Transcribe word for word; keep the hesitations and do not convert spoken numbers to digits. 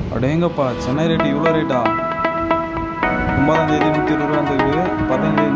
அடேங்கப்பா சென்னை ரேட்டு இவ்வளோ ரேட்டா? ஒன்பதாம் தேதி நூற்றி இருபது ரூபா வந்துருக்கு, பத்தாம் தேதி